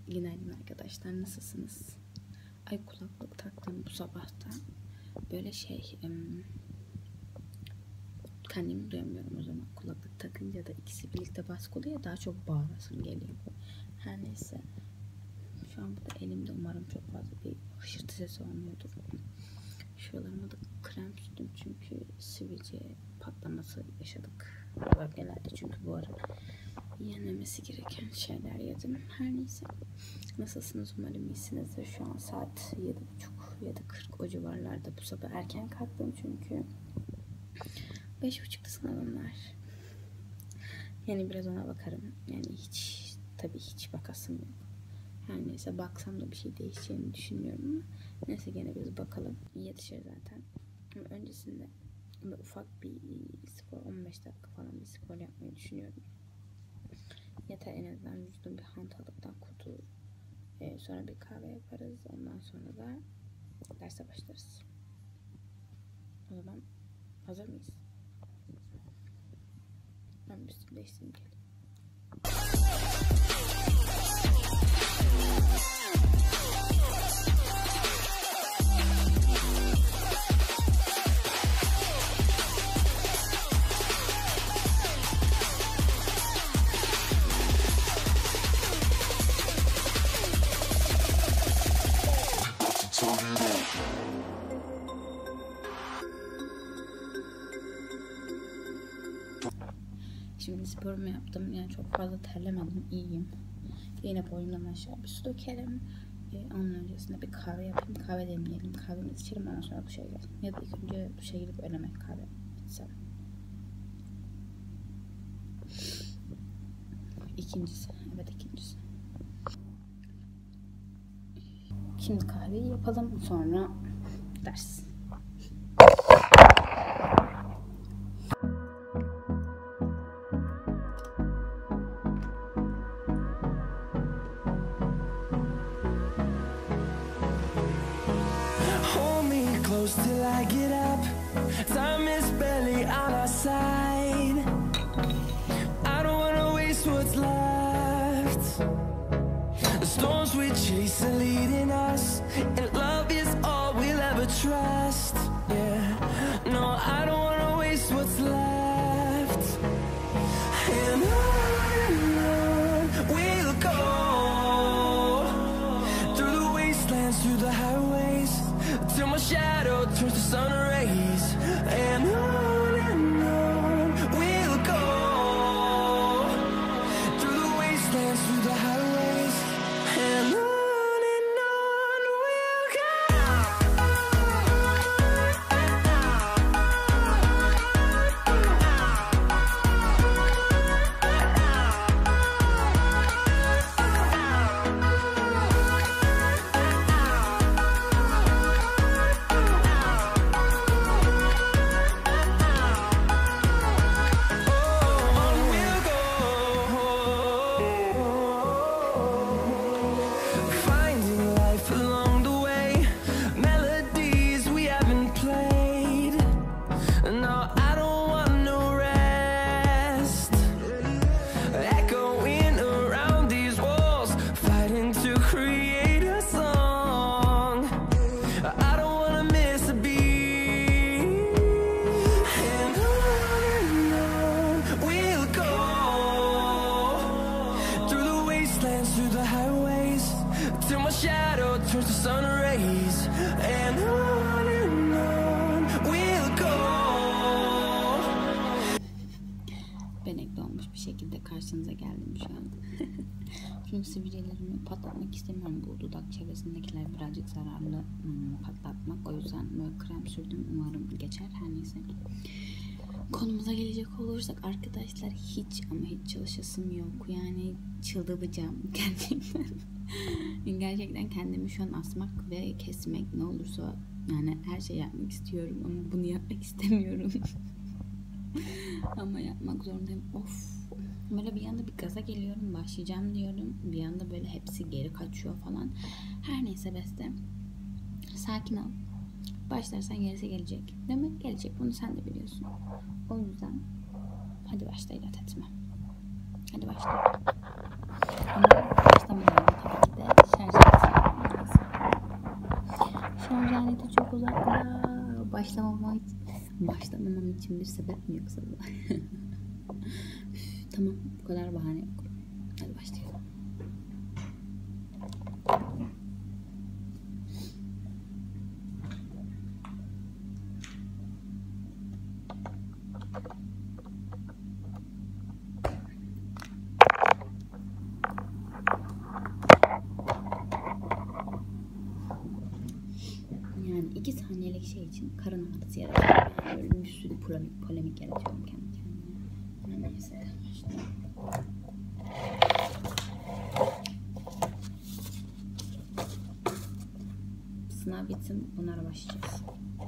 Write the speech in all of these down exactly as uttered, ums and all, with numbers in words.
Günaydın arkadaşlar, nasılsınız? Ay, kulaklık taktım bu sabahta. Böyle şey em, kendimi duyamıyorum o zaman. Kulaklık takınca da ikisi birlikte baskı oluyor, daha çok bağırasım geliyor. Her neyse, şu an burada elimde, umarım çok fazla bir hışırtı sesi olmuyordur. Şuralarıma da krem sürdüm çünkü sivilce patlaması yaşadık bölgelerde, çünkü bu ara yenmemesi gereken şeyler yedim. Her neyse, nasılsınız, umarım iyisinizdir. Şu an saat yedi buçuk yedi kırk o civarlarda. Bu sabah erken kalktım çünkü beş buçukta sınavım var. Yani biraz ona bakarım. Yani hiç, tabii hiç bakasım yok. Her neyse, baksam da bir şey değişeceğini düşünmüyorum ama neyse, gene biz bakalım. Yetişir zaten. Ama öncesinde böyle ufak bir spor, on beş dakika falan bir spor yapmayı düşünüyorum. Yeter, en azından vücudum bir hantallıktan kurtulur. Ee, sonra bir kahve yaparız. Ondan sonra da derse başlarız. O zaman hazır mıyız? Ben bir üstümü değiştireyim, gelin. Şimdi sporumu yaptım, yani çok fazla terlemedim, iyiyim. Yine boyumdan aşağı bir su dökerim. Ee, onun öncesinde bir kahve yapayım, kahve demleyelim, kahvemizi içelim, ondan sonra duşa girelim. Ya da ilk önce duşa girip öyle mi kahve içsem. İkincisi, evet ikincisi. Şimdi kahveyi yapalım, sonra ders. Till I get up, time is barely on our side. I don't wanna waste what's left. The storms we chase are leading us, and love is all we'll ever trust. Yeah, no, I don't wanna waste what's left. And on and on we'll go, through the wastelands, through the highways, till my shadow turns to sun rays. And on and on we'll go, through the wastelands, through the highways. And on and on we'll go. Through the highways, till my shadow turns to sun rays. And on and on we'll go. Benekli olmuş bir şekilde karşınıza geldim şu an. Çünkü sivilcelerimi patlatmak istemiyorum. Bu dudak çevresindekiler birazcık zararlı hmm, patlatmak. O yüzden böyle krem sürdüm. Umarım geçer. Her neyse. Konumuza gelecek olursak arkadaşlar, hiç ama hiç çalışasım yok. Yani çıldıracağım gerçekten. Gerçekten kendimi şu an asmak ve kesmek, ne olursa yani her şey yapmak istiyorum ama bunu yapmak istemiyorum. Ama yapmak zorundayım. Of. Böyle bir yanda bir gaza geliyorum, başlayacağım diyorum. Bir yanda böyle hepsi geri kaçıyor falan. Her neyse Beste, sakin ol. Başlarsan gerisi gelecek. Değil mi? Gelecek. Bunu sen de biliyorsun. O yüzden hadi başla, inat etme. Hadi başla. Ama başlamadan tabii ki de çok uzakta. Başlamamam için, başlamamam için bir sebep mi yoksa bu? Tamam, bu kadar bahane yok. Hadi başlayalım. Yani iki saniyelik şey için karın ağrısı yaratıyorum. Yani böyle bir sürü polemik, polemik yaratıyorum kendi kendime. Yani neyse. Sınav bitsin, bunlara başlayacağız.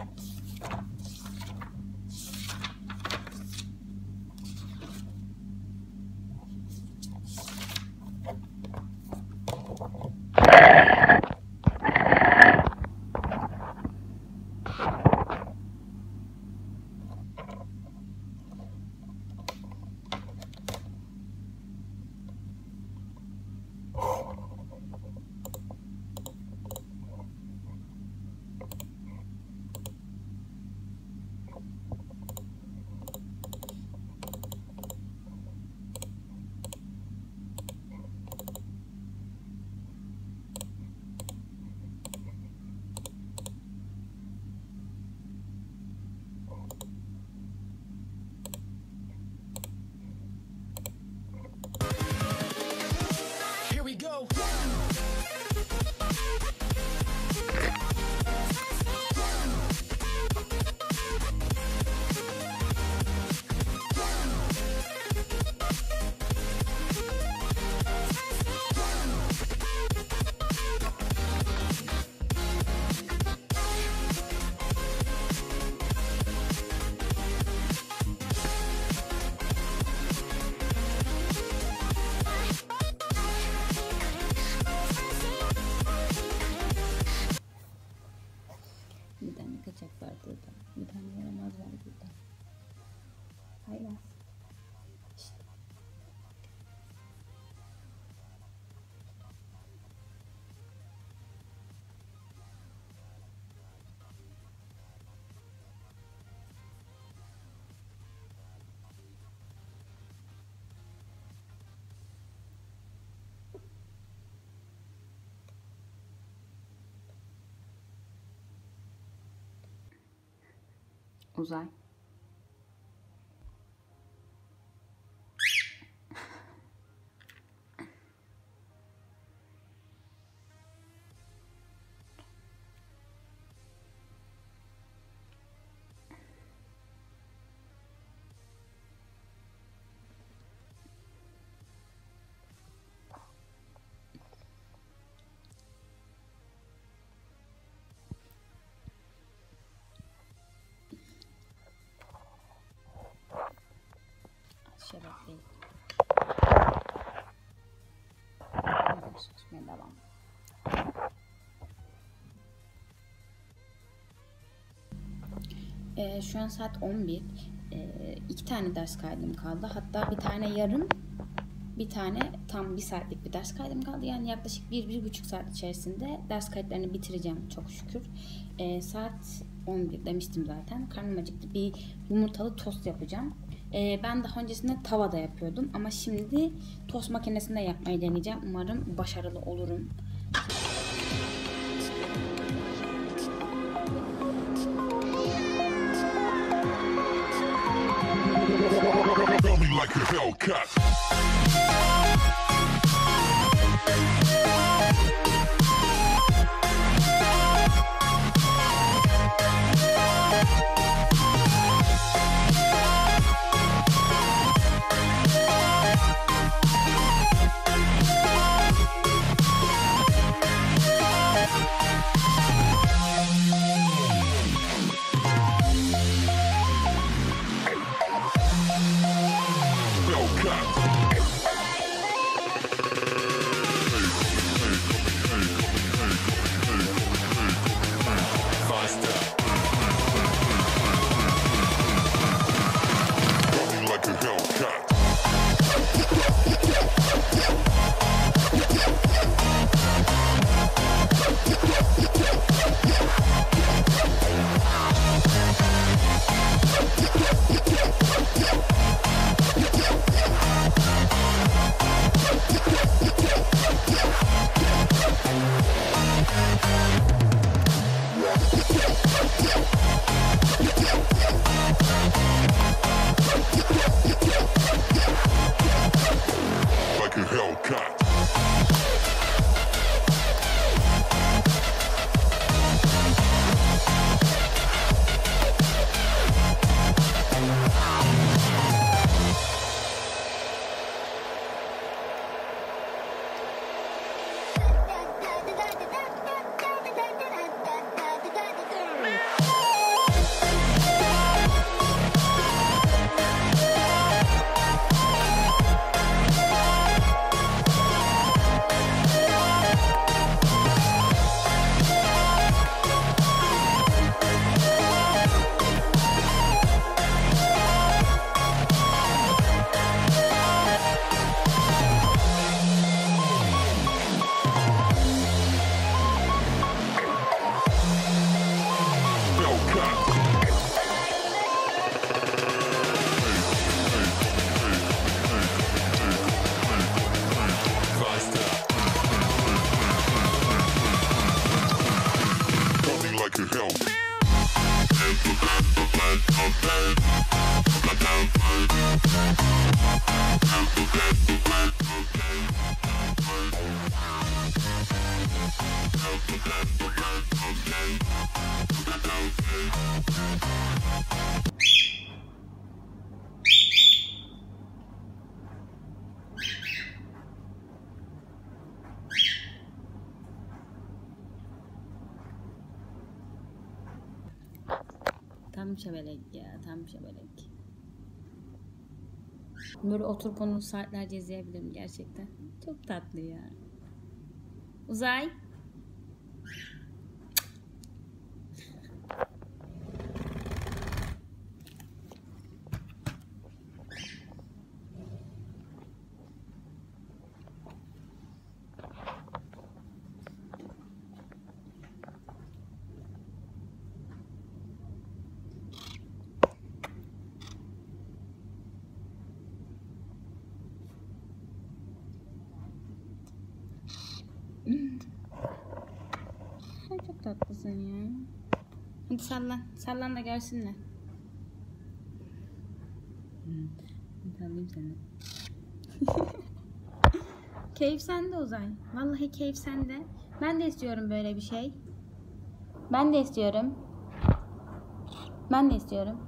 Bir tane kaçak var burada. Bir tane yaramaz var burada. Haylaz. İşte. Uzay. Şebek değil. Çalışmaya devam. Ee, şu an saat on bir. Ee, iki tane ders kaydım kaldı. Hatta bir tane yarım, bir tane tam bir saatlik bir ders kaydım kaldı. Yani yaklaşık bir, bir buçuk saat içerisinde ders kayıtlarını bitireceğim çok şükür. Ee, saat on bir demiştim zaten. Karnım acıktı. Bir yumurtalı tost yapacağım. Ee, ben daha öncesinde tavada yapıyordum ama şimdi tost makinesinde yapmayı deneyeceğim. Umarım başarılı olurum. Hellcat. Tam şebelek ya, tam şebelek. Böyle oturup onu saatlerce izleyebilirim gerçekten. Çok tatlı ya. Uzay. Ay çok tatlısın ya. Hadi sallan. Sallan da görsünler. Sallayayım seni. Keyif sende Uzay. Vallahi keyif sende. Ben de istiyorum böyle bir şey. Ben de istiyorum. Ben de istiyorum.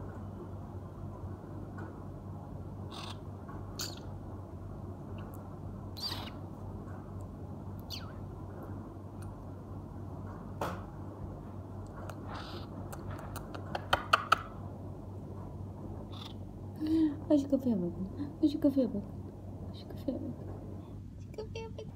Ay şu kafaya bakın. Ay şu kafaya bakın. Şu kafaya bakın. Şu kafaya bakın.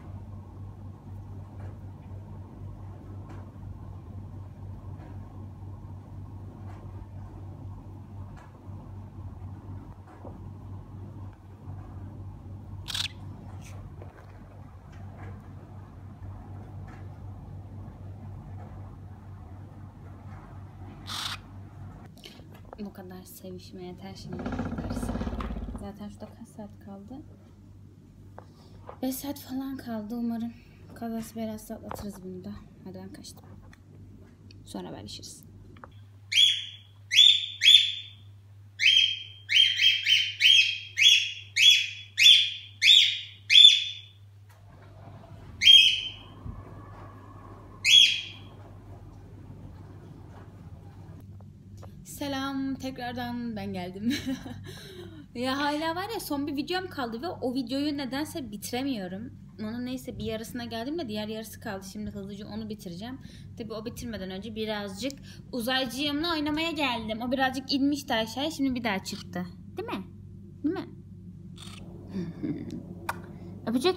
Bu kadar sevişme yeter şimdi. Zaten şurada kaç saat kaldı? beş saat falan kaldı. Umarım kazası belası atlatırız bunu da. Hadi ben kaçtım. Sonra haberleşiriz. Selam, tekrardan ben geldim. Ya hala var ya, son bir videom kaldı ve o videoyu nedense bitiremiyorum. Onun neyse bir yarısına geldim de diğer yarısı kaldı. Şimdi hızlıca onu bitireceğim. Tabii o bitirmeden önce birazcık uzaycığımla oynamaya geldim. O birazcık inmişti aşağıya, şimdi bir daha çıktı. Değil mi? Değil mi? Öpücük.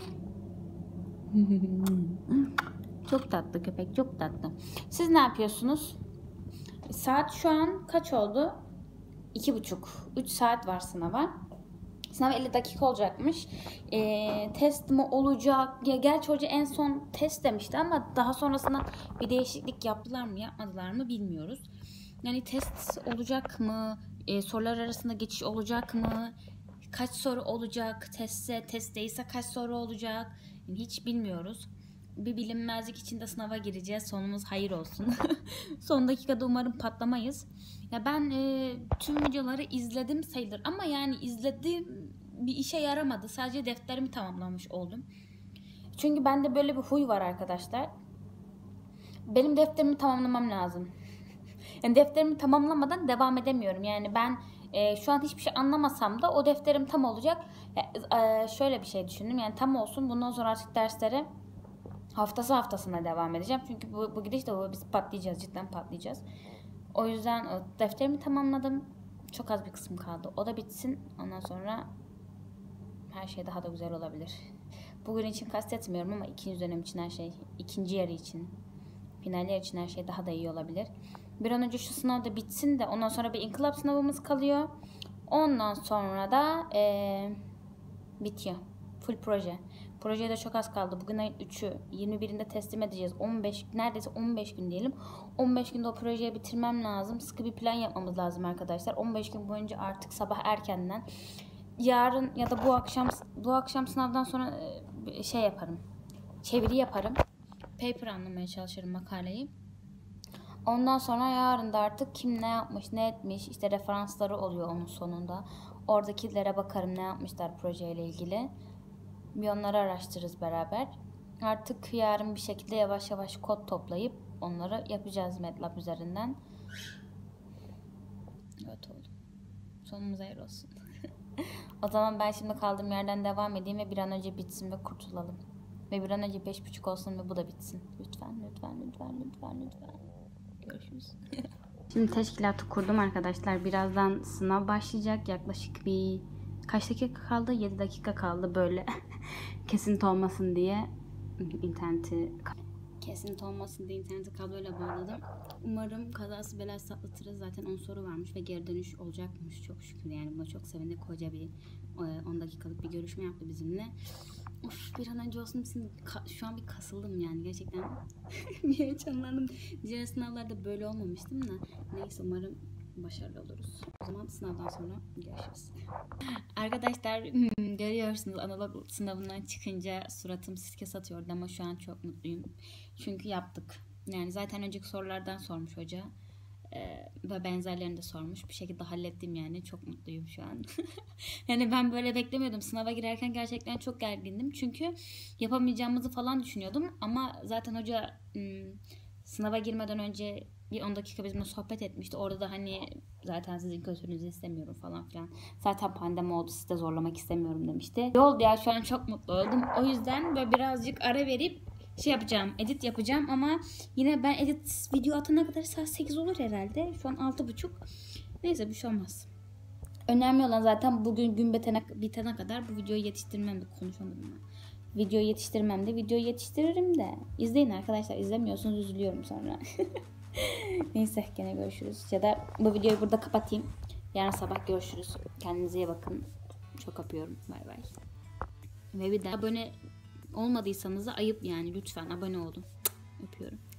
Çok tatlı köpek, çok tatlı. Siz ne yapıyorsunuz? Saat şu an kaç oldu? İki buçuk. Üç saat var sınava. Sınav elli dakika olacakmış. Ee, test mi olacak? Ya gerçi hoca en son test demişti ama daha sonrasında bir değişiklik yaptılar mı yapmadılar mı bilmiyoruz. Yani test olacak mı? Ee, sorular arasında geçiş olacak mı? Kaç soru olacak? Testse, test değilse kaç soru olacak? Yani hiç bilmiyoruz. Bir bilinmezlik içinde sınava gireceğiz. Sonumuz hayır olsun. Son dakikada umarım patlamayız. Ya ben e, tüm videoları izledim sayılır ama yani izledim bir işe yaramadı. Sadece defterimi tamamlamış oldum. Çünkü bende böyle bir huy var arkadaşlar. Benim defterimi tamamlamam lazım. Yani defterimi tamamlamadan devam edemiyorum. Yani ben e, şu an hiçbir şey anlamasam da o defterim tam olacak. E, şöyle bir şey düşündüm. Yani tam olsun. Bundan sonra artık derslere haftası haftasına devam edeceğim. Çünkü bu, bu gidişle bu, biz patlayacağız. Cidden patlayacağız. O yüzden o defterimi tamamladım. Çok az bir kısım kaldı. O da bitsin. Ondan sonra her şey daha da güzel olabilir. Bugün için kastetmiyorum ama ikinci dönem için her şey, ikinci yarı için, finaller için her şey daha da iyi olabilir. Bir an önce şu sınav da bitsin de ondan sonra bir inkılap sınavımız kalıyor. Ondan sonra da ee, bitiyor. Full proje. Projeye de çok az kaldı. Bugün ayın üçü. yirmi birinde teslim edeceğiz. on beş, neredeyse on beş gün diyelim. on beş günde o projeyi bitirmem lazım. Sıkı bir plan yapmamız lazım arkadaşlar. on beş gün boyunca artık sabah erkenden, yarın ya da bu akşam bu akşam sınavdan sonra şey yaparım. Çeviri yaparım. Paper anlamaya çalışırım, makaleyi. Ondan sonra yarın da artık kim ne yapmış, ne etmiş, işte referansları oluyor onun sonunda. Oradakilere bakarım ne yapmışlar projeyle ilgili. Bir onları araştırırız beraber. Artık yarın bir şekilde yavaş yavaş kod toplayıp onları yapacağız MATLAB üzerinden. Evet oldu. Sonumuz hayır olsun. O zaman ben şimdi kaldığım yerden devam edeyim ve bir an önce bitsin ve kurtulalım. Ve bir an önce beş buçuk olsun ve bu da bitsin. Lütfen, lütfen, lütfen, lütfen, lütfen. Görüşürüz. Şimdi teşkilatı kurdum arkadaşlar. Birazdan sınav başlayacak. Yaklaşık bir kaç dakika kaldı? yedi dakika kaldı böyle. Kesinti olmasın diye interneti kesinti olmasın diye interneti kabloyla bağladım. Umarım kazası belası atlatırız. Zaten on soru varmış ve geri dönüş olacakmış çok şükür. Yani buna çok sevindik. Koca bir on dakikalık bir görüşme yaptı bizimle. Of, bir an önce olsun. Şu an bir kasıldım yani gerçekten. Bir heyecanlandım. Diğer sınavlarda böyle olmamıştım da. Neyse umarım başarılı oluruz. O zaman sınavdan sonra görüşürüz. Arkadaşlar görüyorsunuz analog sınavından çıkınca suratım sirke satıyordu ama şu an çok mutluyum. Çünkü yaptık. Yani zaten önceki sorulardan sormuş hoca. Ee, ve benzerlerini de sormuş. Bir şekilde hallettim yani. Çok mutluyum şu an. Yani ben böyle beklemiyordum. Sınava girerken gerçekten çok gergindim. Çünkü yapamayacağımızı falan düşünüyordum. Ama zaten hoca ım, sınava girmeden önce bir on dakika bizimle sohbet etmişti. Orada da hani zaten sizin kötülüğünüzü istemiyorum falan filan. Zaten pandemi oldu, sizi de zorlamak istemiyorum demişti. Yol ya, şu an çok mutlu oldum. O yüzden böyle birazcık ara verip şey yapacağım, edit yapacağım ama yine ben edit video atana kadar saat sekiz olur herhalde. Şu an altı buçuk. Neyse bir şey olmaz. Önemli olan zaten bugün gün bitene, bitene kadar bu videoyu yetiştirmem de konuşamadım ben. Videoyu yetiştirmem de videoyu yetiştiririm de. İzleyin arkadaşlar, izlemiyorsunuz üzülüyorum sonra. Neyse gene görüşürüz. Ya da bu videoyu burada kapatayım. Yarın sabah görüşürüz. Kendinize iyi bakın. Çok öpüyorum. Bay bay. Ve bir daha abone olmadıysanız da ayıp yani. Lütfen abone olun. Öpüyorum.